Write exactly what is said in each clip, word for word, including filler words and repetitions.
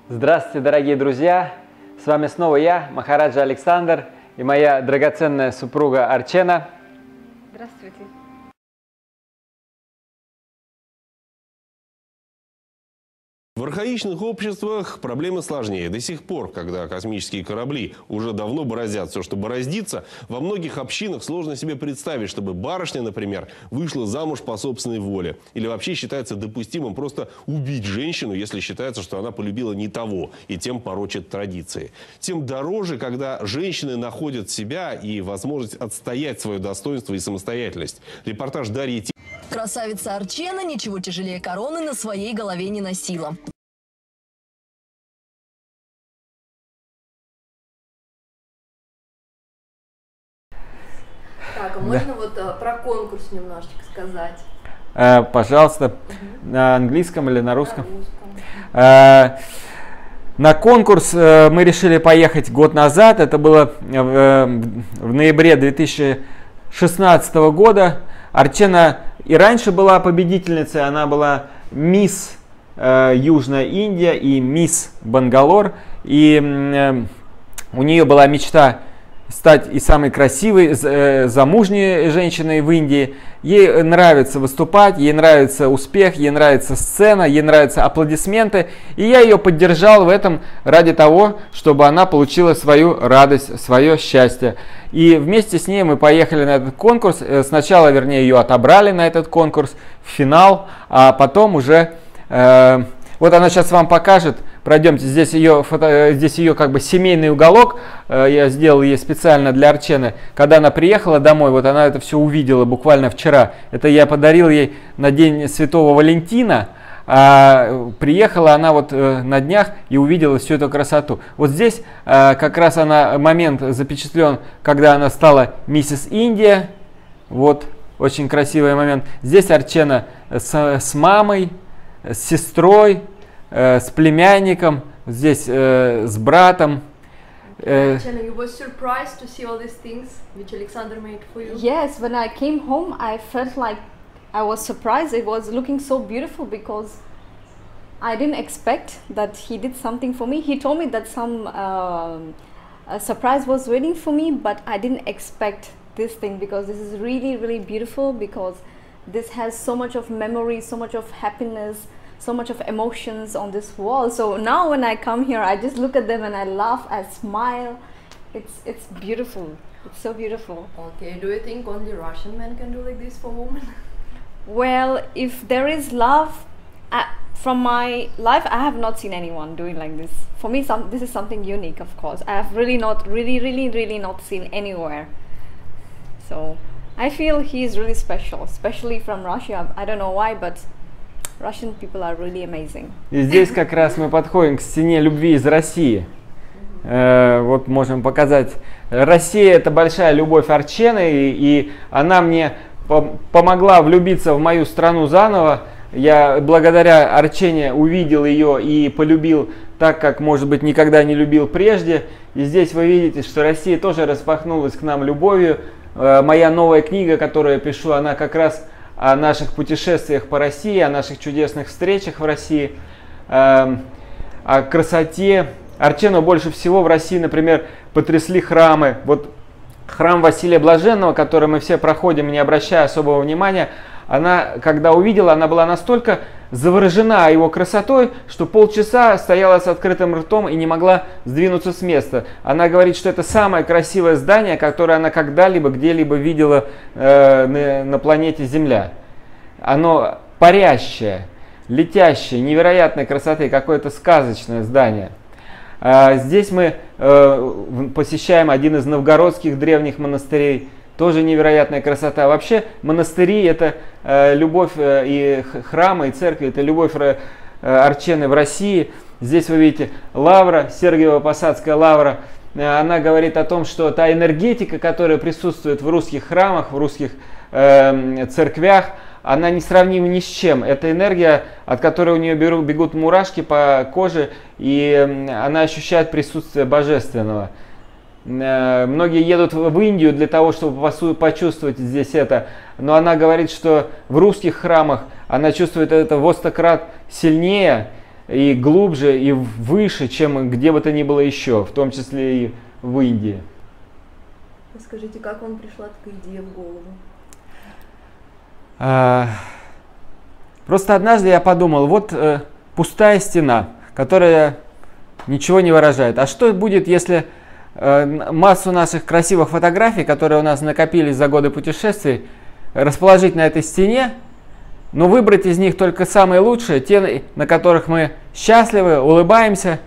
Здравствуйте, дорогие друзья! С вами снова я, Махараджа Александр, и моя драгоценная супруга Арчена. Здравствуйте. В архаичных обществах проблемы сложнее. До сих пор, когда космические корабли уже давно бороздят все, что бороздится, во многих общинах сложно себе представить, чтобы барышня, например, вышла замуж по собственной воле. Или вообще считается допустимым просто убить женщину, если считается, что она полюбила не того и тем порочит традиции. Тем дороже, когда женщины находят себя и возможность отстоять свое достоинство и самостоятельность. Репортаж Дарьи. Красавица Арчена ничего тяжелее короны на своей голове не носила. Так, а можно да. вот а, про конкурс немножечко сказать? Э, пожалуйста, угу. На английском или на русском? На русском. Э, на конкурс э, мы решили поехать год назад. Это было э, в ноябре две тысячи шестнадцатого года. Арчена и раньше была победительницей. Она была мисс э, Южная Индия и мисс Бангалор. И э, у нее была мечта стать и самой красивой, замужней женщиной в Индии. Ей нравится выступать, ей нравится успех, ей нравится сцена, ей нравятся аплодисменты. И я ее поддержал в этом ради того, чтобы она получила свою радость, свое счастье. И вместе с ней мы поехали на этот конкурс. Сначала, вернее, ее отобрали на этот конкурс, в финал, а потом уже... Э, вот она сейчас вам покажет. Пройдемте, здесь ее, фото, здесь ее как бы семейный уголок, я сделал ей специально для Арчены. Когда она приехала домой, вот она это все увидела буквально вчера. Это я подарил ей на День Святого Валентина. А приехала она вот на днях и увидела всю эту красоту. Вот здесь как раз она, момент запечатлен, когда она стала миссис Индия. Вот, очень красивый момент. Здесь Арчена с, с мамой, с сестрой, э, с племянником, здесь э, с братом. Uh, you were surprised to see all these things which Alexander made for you? Yes, when I came home, I felt like I was surprised. It was looking so beautiful because I didn't expect that he did something for me. He told me that some uh, a surprise was waiting for me, but I didn't expect this thing because this is really, really beautiful because this has so much of memory, so much of happiness, so much of emotions on this wall. So now when I come here, I just look at them and I laugh, I smile. It's it's beautiful. It's so beautiful. Okay, do you think only Russian men can do like this for women? Well, if there is love, uh, from my life, I have not seen anyone doing like this. For me, some this is something unique, of course. I have really not, really, really, really not seen anywhere. So I feel he is really special, especially from Russia. I don't know why, but Russian people are really amazing. И здесь как раз мы подходим к стене любви из России. Э, вот можем показать. Россия — это большая любовь Арчены, и, и она мне по помогла влюбиться в мою страну заново. Я благодаря Арчене увидел ее и полюбил так, как, может быть, никогда не любил прежде. И здесь вы видите, что Россия тоже распахнулась к нам любовью. Э, моя новая книга, которую я пишу, она как раз о наших путешествиях по России, о наших чудесных встречах в России, э, о красоте. Арчену больше всего в России, например, потрясли храмы. Вот храм Василия Блаженного, который мы все проходим, не обращая особого внимания, она, когда увидела, она была настолько заворожена его красотой, что полчаса стояла с открытым ртом и не могла сдвинуться с места. Она говорит, что это самое красивое здание, которое она когда-либо где-либо видела э, на, на планете Земля. Оно парящее, летящее, невероятной красоты, какое-то сказочное здание. А здесь мы э, посещаем один из новгородских древних монастырей. Тоже невероятная красота. Вообще монастыри — это э, любовь, э, и храмы, и церкви — это любовь э, Арчены в России. Здесь вы видите лавра, Сергиево-Посадская лавра. Э, она говорит о том, что та энергетика, которая присутствует в русских храмах, в русских э, церквях, она несравнима ни с чем. Это энергия, от которой у нее берут, бегут мурашки по коже, и э, она ощущает присутствие божественного. Многие едут в Индию для того, чтобы почувствовать здесь это. Но она говорит, что в русских храмах она чувствует это во сто крат сильнее. и глубже, и выше, чем где бы то ни было еще, в том числе и в Индии. Скажите, как вам пришла такая идея в голову? А, просто однажды я подумал, вот э, пустая стена, которая ничего не выражает. А что будет, если э, массу наших красивых фотографий, которые у нас накопились за годы путешествий, расположить на этой стене, но выбрать из них только самые лучшие, те, на которых мы счастливы, улыбаемся.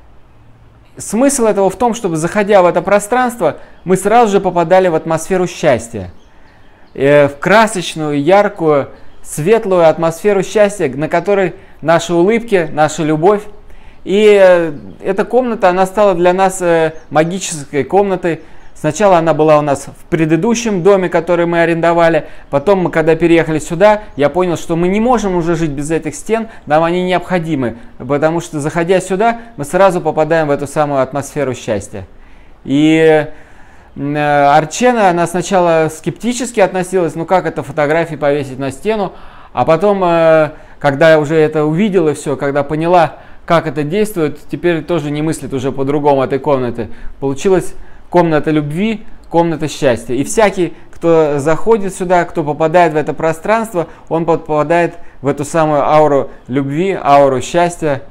Смысл этого в том, чтобы, заходя в это пространство, мы сразу же попадали в атмосферу счастья. Э, в красочную, яркую, светлую атмосферу счастья, на которой наши улыбки, наша любовь. И э, эта комната, она стала для нас э, магической комнатой. Сначала она была у нас в предыдущем доме, который мы арендовали. Потом, мы, когда переехали сюда, я понял, что мы не можем уже жить без этих стен. Нам они необходимы. Потому что, заходя сюда, мы сразу попадаем в эту самую атмосферу счастья. И э, Арчена, она сначала скептически относилась. Ну как это фотографии повесить на стену? А потом, э, когда я уже это увидела все, когда поняла, как это действует, теперь тоже не мыслит уже по-другому этой комнаты. Получилась комната любви, комната счастья. И всякий, кто заходит сюда, кто попадает в это пространство, он попадает в эту самую ауру любви, ауру счастья.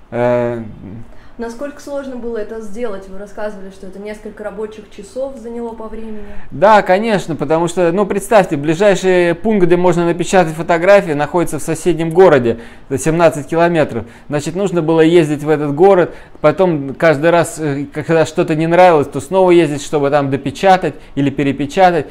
Насколько сложно было это сделать? Вы рассказывали, что это несколько рабочих часов заняло по времени. Да, конечно, потому что, ну, представьте, ближайший пункт, где можно напечатать фотографии, находится в соседнем городе, за семнадцать километров. Значит, нужно было ездить в этот город, потом каждый раз, когда что-то не нравилось, то снова ездить, чтобы там допечатать или перепечатать.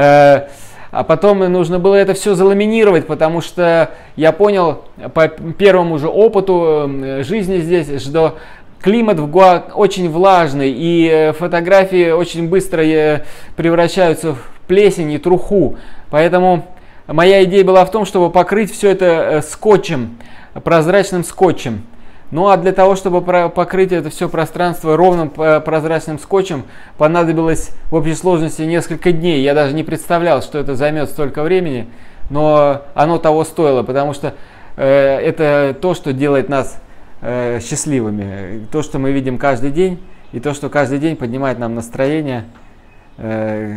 А потом нужно было это все заламинировать, потому что я понял по первому же опыту жизни здесь, что климат в Гоа очень влажный, и фотографии очень быстро превращаются в плесень и труху. Поэтому моя идея была в том, чтобы покрыть все это скотчем, прозрачным скотчем. Ну а для того, чтобы покрыть это все пространство ровным прозрачным скотчем, понадобилось в общей сложности несколько дней. Я даже не представлял, что это займет столько времени, но оно того стоило, потому что э, это то, что делает нас э, счастливыми. То, что мы видим каждый день, и то, что каждый день поднимает нам настроение. Э,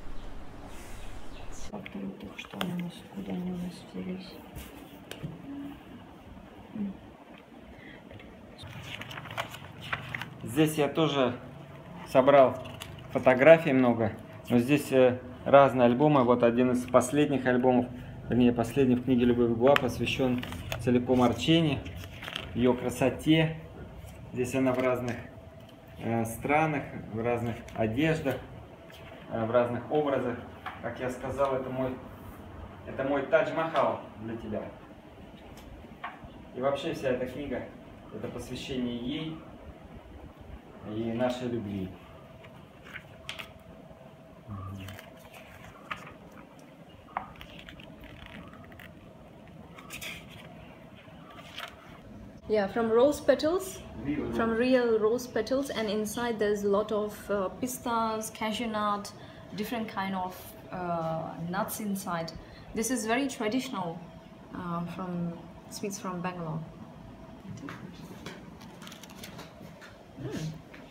Здесь я тоже собрал фотографий много, но здесь э, разные альбомы. Вот один из последних альбомов, вернее последний в книге «Любовь в Гоа» посвящен целиком Арчене, ее красоте. Здесь она в разных э, странах, в разных одеждах, э, в разных образах. Как я сказал, это мой, это мой Тадж-Махал для тебя. И вообще вся эта книга — это посвящение ей и нашей любви. Yeah, from rose petals, from real rose petals, and inside there's a lot of uh, pistas, cashew nut, different kind of uh, nuts inside. This is very traditional uh, from sweets from Bangalore. Mm.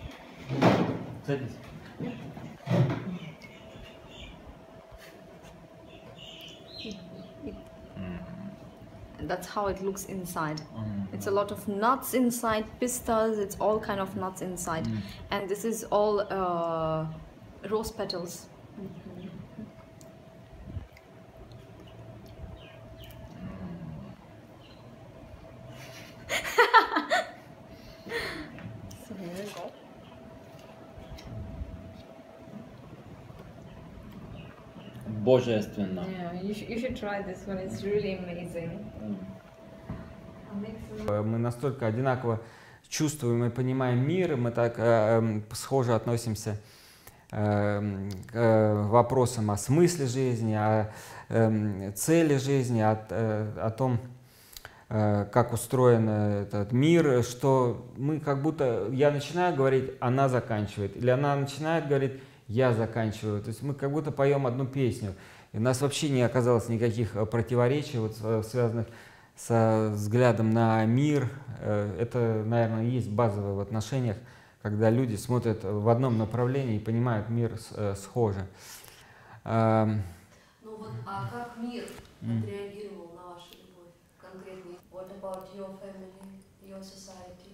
That's how it looks inside. Mm-hmm. It's a lot of nuts inside, pistas, it's all kind of nuts inside. Mm. And this is all uh, rose petals. Mm-hmm. So here we go. Божественно. Yeah, you, sh you should try this one. It's really amazing. Мы настолько одинаково чувствуем и понимаем мир, мы так э, схоже относимся э, к вопросам о смысле жизни, о э, цели жизни, о, о том, э, как устроен этот мир, что мы как будто, я начинаю говорить, она заканчивает, или она начинает говорить, я заканчиваю. То есть мы как будто поем одну песню. И у нас вообще не оказалось никаких противоречий, вот, связанных со взглядом на мир. Это, наверное, есть базовое в отношениях, когда люди смотрят в одном направлении и понимают мир схоже. Ну вот, а как мир отреагировал на вашу любовь конкретно? What about your family, your society?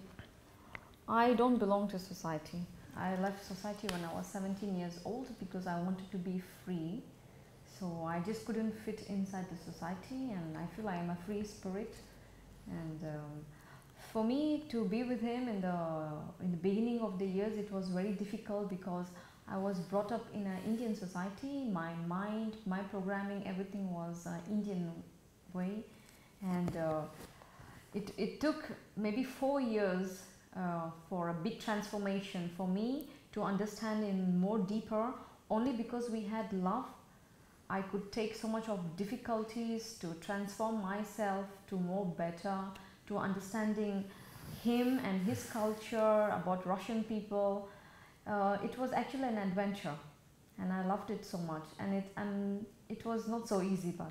I don't belong to society. I left society when I was seventeen years old because I wanted to be free. So I just couldn't fit inside the society, and I feel I am a free spirit. And um, for me to be with him in the in the beginning of the years, it was very difficult because I was brought up in an Indian society. My mind, my programming, everything was uh, Indian way, and uh, it it took maybe four years uh, for a big transformation for me to understand in more deeper. Only because we had love, I could take so much of difficulties to transform myself to more better, to understanding him and his culture, about Russian people. Uh, it was actually an adventure, and I loved it so much. And it and it was not so easy, but.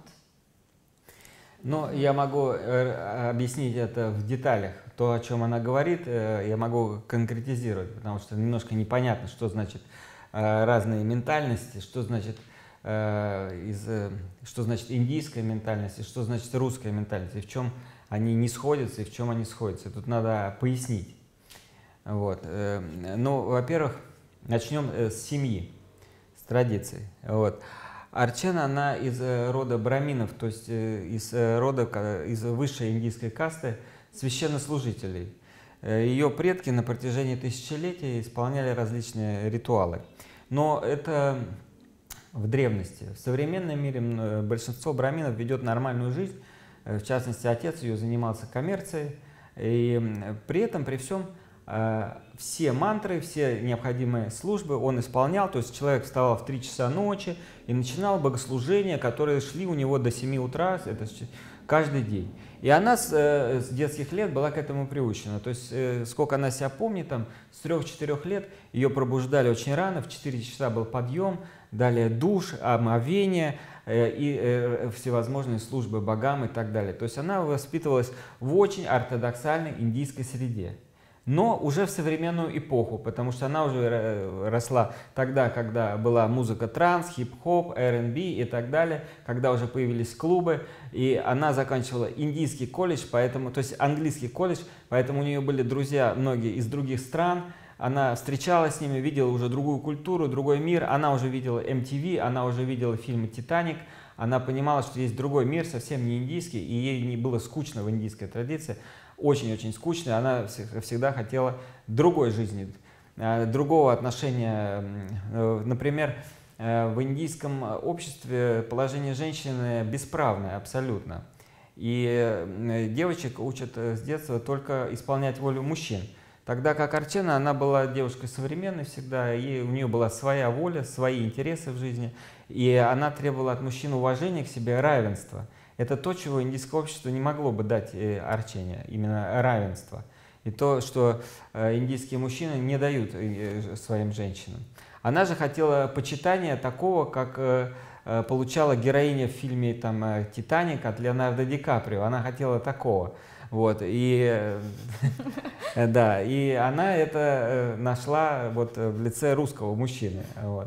Но я могу э, объяснить это в деталях. То, о чем она говорит, э, я могу конкретизировать, потому что немножко непонятно, что значит э, разные ментальности, что значит э, из, э, что значит индийская ментальность, и что значит русская ментальность, и в чем они не сходятся, и в чем они сходятся. Тут надо пояснить. Вот. Э, ну, во-первых, начнем э, с семьи, с традиций. Вот. Арчена, она из рода браминов, то есть из рода, из высшей индийской касты священнослужителей. Ее предки на протяжении тысячелетий исполняли различные ритуалы. Но это в древности. В современном мире большинство браминов ведет нормальную жизнь. В частности, отец ее занимался коммерцией. И при этом, при всем, все мантры, все необходимые службы он исполнял, то есть человек вставал в три часа ночи и начинал богослужения, которые шли у него до семи утра, это каждый день. И она с, с детских лет была к этому приучена, то есть сколько она себя помнит, там, с трех-четырех лет ее пробуждали очень рано, в четыре часа был подъем, далее душ, омовение и всевозможные службы богам и так далее. То есть она воспитывалась в очень ортодоксальной индийской среде. Но уже в современную эпоху, потому что она уже росла тогда, когда была музыка транс, хип-хоп, эр энд би и так далее, когда уже появились клубы, и она заканчивала индийский колледж, поэтому, то есть английский колледж, поэтому у нее были друзья многие из других стран, она встречалась с ними, видела уже другую культуру, другой мир, она уже видела эм ти ви, она уже видела фильмы «Титаник», она понимала, что есть другой мир, совсем не индийский, и ей не было скучно в индийской традиции. Очень-очень скучной, она всегда хотела другой жизни, другого отношения. Например, в индийском обществе положение женщины бесправное абсолютно. И девочек учат с детства только исполнять волю мужчин. Тогда как Арчена, она была девушкой современной всегда, и у нее была своя воля, свои интересы в жизни, и она требовала от мужчин уважения к себе, равенства. Это то, чего индийское общество не могло бы дать Арчене, именно равенство. И то, что индийские мужчины не дают своим женщинам. Она же хотела почитания такого, как получала героиня в фильме там, «Титаник» от Леонардо Ди Каприо. Она хотела такого. Вот. И, да, и она это нашла вот в лице русского мужчины. Вот.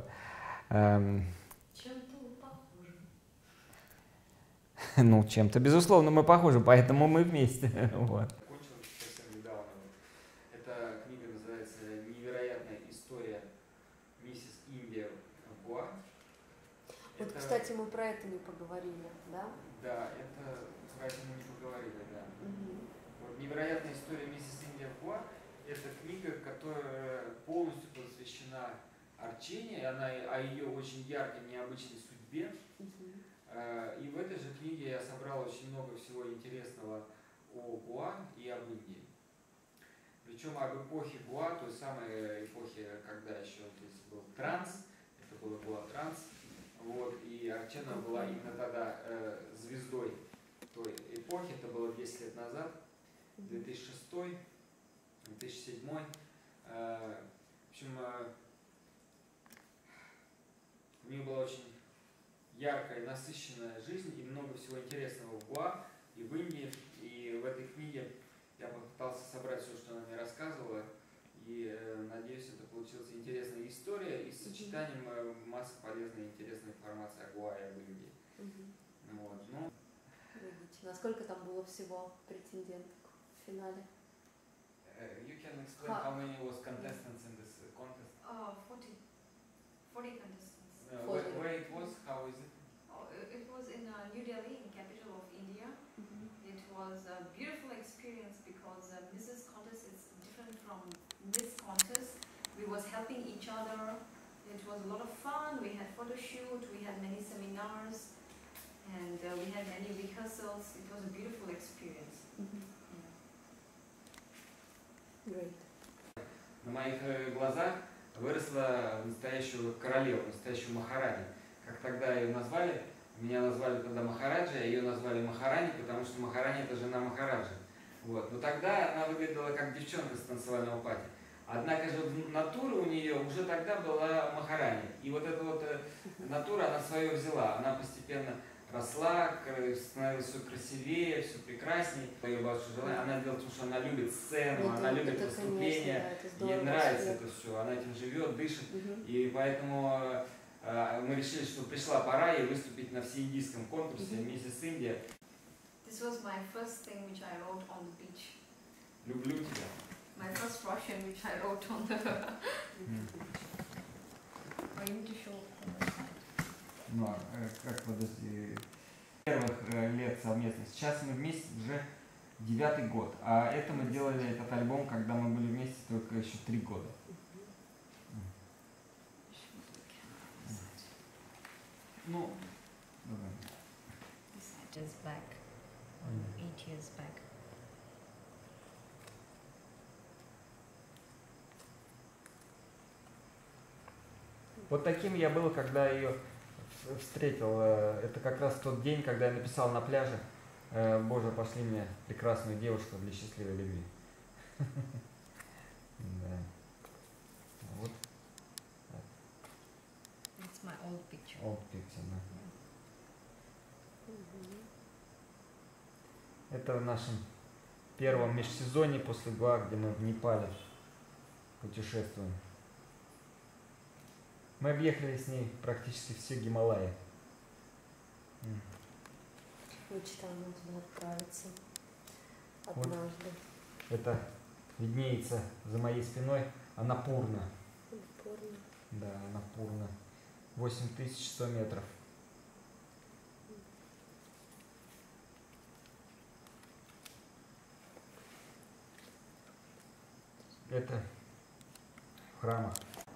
Ну, чем-то, безусловно, мы похожи, поэтому мы вместе. Вот. Совсем недавно. Эта книга называется «Невероятная история миссис Индия Гоа». Вот, это... кстати, мы про это не поговорили, да? Да, это про это мы не поговорили, да. Угу. Вот «Невероятная история миссис Индия Гоа» — это книга, которая полностью посвящена Арчене, она о ее очень яркой, необычной судьбе. Угу. И в этой же книге я собрал очень много всего интересного о Гоа и об Индии. Причем об эпохе Гоа, той самой эпохе, когда еще здесь был транс, это было Гоа транс, вот, и Арчена была именно тогда э, звездой той эпохи, это было десять лет назад, две тысячи шестой — две тысячи седьмой. Э, в общем, э, у нее была очень яркая, насыщенная жизнь и много всего интересного в Гоа и в Индии. И читанием э, масса полезной и интересной информации о Гуае, об Индии. Мгм. Вот, ну, Видите, насколько там было всего претендентов в финале? uh, you can explain How- how many was contestants in this uh, contest? Uh, forty, forty contestants. Uh, For where, the- where it was? How is it? Oh, it it was in uh, New Delhi, in capital of India. Мгм. It was a beautiful experience because uh, Missus Contest is different from Miss Contest. We was helping each other. It was a lot of fun. We had photo shoot. We had many seminars, and uh, we had many rehearsals. It was a beautiful experience. Мгм. Yeah. Great. На моих э, глазах выросла в настоящую королеву, настоящую Махараджи. Как тогда ее назвали, меня назвали тогда Махараджи, а ее назвали Махарани, потому что Махарани это жена Махараджи. Вот. Но тогда она выглядела как девчонка с танцевального пати. Однако же натура у нее уже тогда была Махарани. И вот эта вот э, натура, она свое взяла. Она постепенно росла, кра- становилась все красивее, все прекрасней. Ее большое желание. Она делает то, что она любит сцену, Это- она любит это, выступления. конечно, да, это здорово. Ей нравится Да. это все, она этим живет, дышит. Мгм. И поэтому э, мы решили, что пришла пора ей выступить на всеиндийском конкурсе Мгм. «Миссис Индия». This was my first thing which I wrote on the beach. Люблю тебя. My first Russian which I wrote on the. I need to show on the side. Ну, а, э, как, подожди, первых э, лет совместно. Сейчас мы вместе уже девятый год, а это мы делали этот альбом, когда мы были вместе только еще три года. Ну, давай. This side is back, eight years back. Вот таким я был, когда ее встретил. Э, Это как раз тот день, когда я написал на пляже: э, «Боже, пошли мне прекрасную девушку для счастливой любви». Да. Вот. It's my old picture. Old picture, да. Это в нашем первом межсезонье после Гоа, где мы в Непале путешествуем. Мы объехали с ней практически все Гималаи. М. Мечта нам туда отправиться Вот. однажды. Это виднеется за моей спиной Анапурна. Упорно. Да, Анапурна. восемь тысяч сто метров. Это в храмах.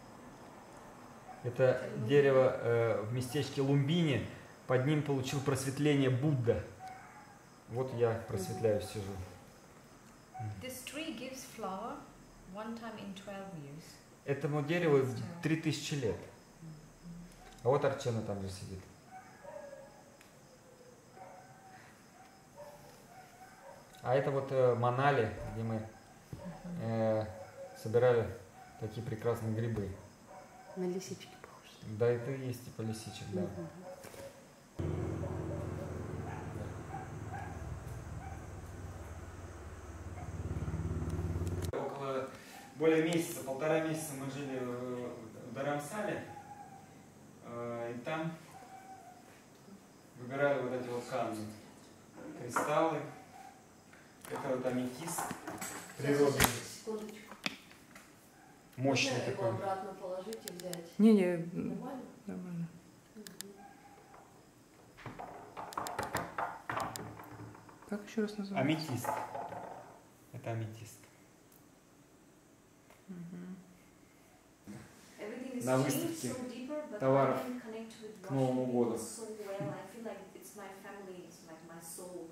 Это дерево э, в местечке Лумбини. Под ним получил просветление Будда. Вот я просветляюсь, сижу. This tree gives flower one time in twelve years. Этому дереву три тысячи лет. А вот Арчена там же сидит. А это вот э, Манали, где мы э, собирали такие прекрасные грибы. На лисички похож. Да, это и есть типа лисичек, да. Около более месяца, полтора месяца мы жили в, в Дарамсале. Э, и там выбирали вот эти вот камни. Кристаллы. Это вот аметист природный. Секундочку. Мощный Можно его такой. обратно положить и взять? Не-не, Нормально? нормально. Как еще раз называется? Аметист. Это аметист. Everything is На changed выставке so deeper, but товаров I can connect with к Новому Russian году. people so well. I feel like it's my family, it's like my soul.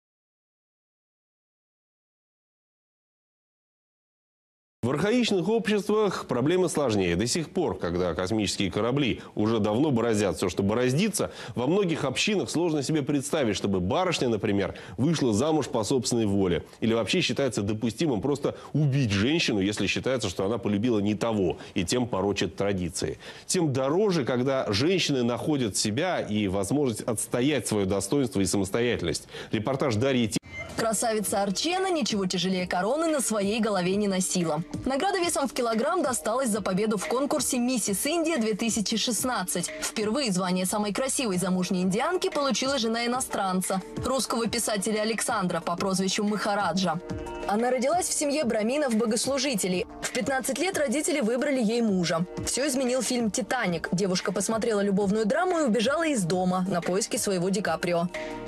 В архаичных обществах проблемы сложнее. До сих пор, когда космические корабли уже давно бороздят все, что бороздится, во многих общинах сложно себе представить, чтобы барышня, например, вышла замуж по собственной воле. Или вообще считается допустимым просто убить женщину, если считается, что она полюбила не того, и тем порочит традиции. Тем дороже, когда женщины находят себя и возможность отстоять свое достоинство и самостоятельность. Репортаж Дарьи Ти. Красавица Арчена ничего тяжелее короны на своей голове не носила. Награда весом в килограмм досталась за победу в конкурсе «Миссис Индия две тысячи шестнадцать». Впервые звание самой красивой замужней индианки получила жена иностранца, русского писателя Александра по прозвищу Махараджа. Она родилась в семье браминов-богослужителей. В пятнадцать лет родители выбрали ей мужа. Все изменил фильм «Титаник». Девушка посмотрела любовную драму и убежала из дома на поиски своего Ди Каприо.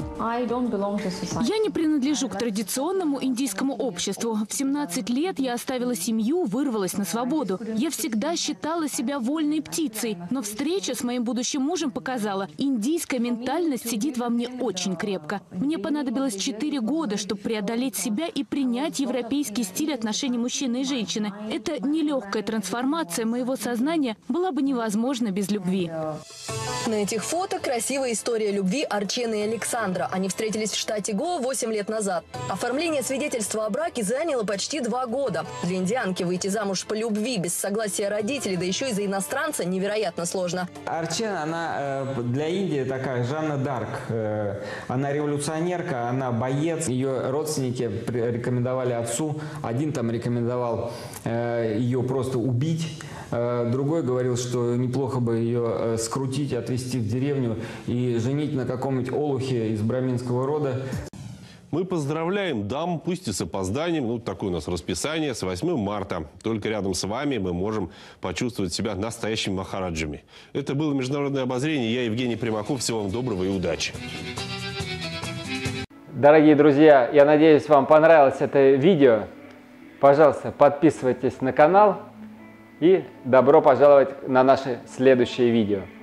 Я не принадлежу к традиционному индийскому обществу. В семнадцать лет я оставила семью, вырвалась на свободу. Я всегда считала себя вольной птицей, но встреча с моим будущим мужем показала, индийская ментальность сидит во мне очень крепко. Мне понадобилось четыре года, чтобы преодолеть себя и принять европейский стиль отношений мужчины и женщины. Эта нелегкая трансформация моего сознания была бы невозможна без любви. На этих фото красивая история любви Арчены и Александра. Они встретились в штате Гоа восемь лет назад. Оформление свидетельства о браке заняло почти два года. Для индианки выйти замуж по любви без согласия родителей, да еще и за иностранца, невероятно сложно. Арчена, она для Индии такая Жанна Дарк. Она революционерка, она боец. Ее родственники рекомендовали отцу. Один там рекомендовал ее просто убить. Другой говорил, что неплохо бы ее скрутить, отвезти в деревню и женить на каком-нибудь олухе из браминского рода. Мы поздравляем дам, пусть и с опозданием, ну такое у нас расписание, с восьмым марта. Только рядом с вами мы можем почувствовать себя настоящими махараджами. Это было «Международное обозрение». Я Евгений Примаков. Всего вам доброго и удачи. Дорогие друзья, я надеюсь, вам понравилось это видео. Пожалуйста, подписывайтесь на канал и добро пожаловать на наши следующие видео.